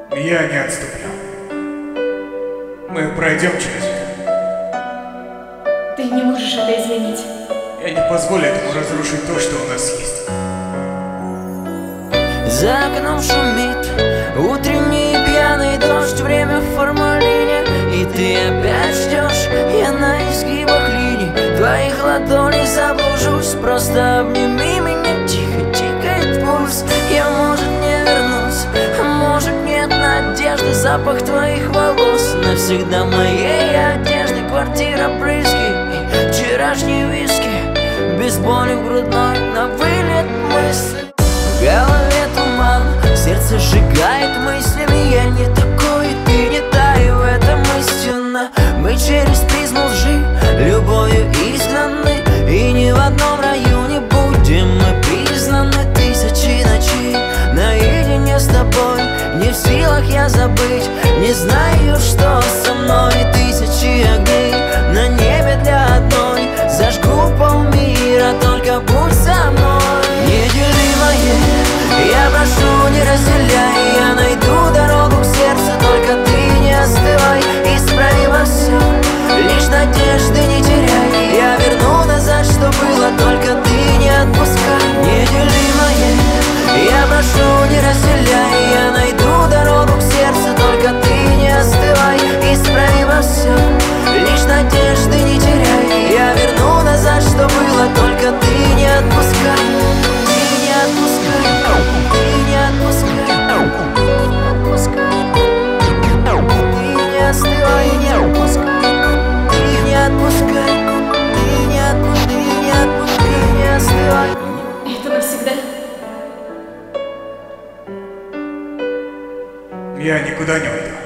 Я не отступлю. Мы пройдем через это. Ты не можешь это изменить. Я не позволю этому разрушить то, что у нас есть. За окном шумит утренний пьяный дождь, время в формалине, и ты опять ждешь. Я на изгибах линий твоих ладоней заблужусь. Просто обними меня, тихо тикает пульс. Я, может, не вернусь, а может, нет надежды. Запах твоих волос навсегда моей одежды. Квартира, брызги и вчерашние виски, без боли в грудной, на вылет мысли. В голове туман, сердце сжигает мыслями. Я не такой, ты не та, и в этом истина. Мы через призму лжи любовью изгнаны, и ни в одном раю не будем мы признаны. Тысячи ночей наедине с тобой, не в силах я забыть, не знаю, что со мной. Тысячи огней на небе для одной, зажгу полмира, только будь со мной. Неделимое, я прошу, не разделяй. Я найду дорогу к сердцу, только ты не остывай. Исправимо все, лишь надежды не теряй. Я верну назад, что было, только ты не отпускай. Неделимое, я прошу, не разделяй. Я найду дорогу к сердцу, только ты не остывай. Исправимо все, лишь надежды не теряй. Я верну назад, что было, только ты не отпускай. Это навсегда. Я никуда не уйду.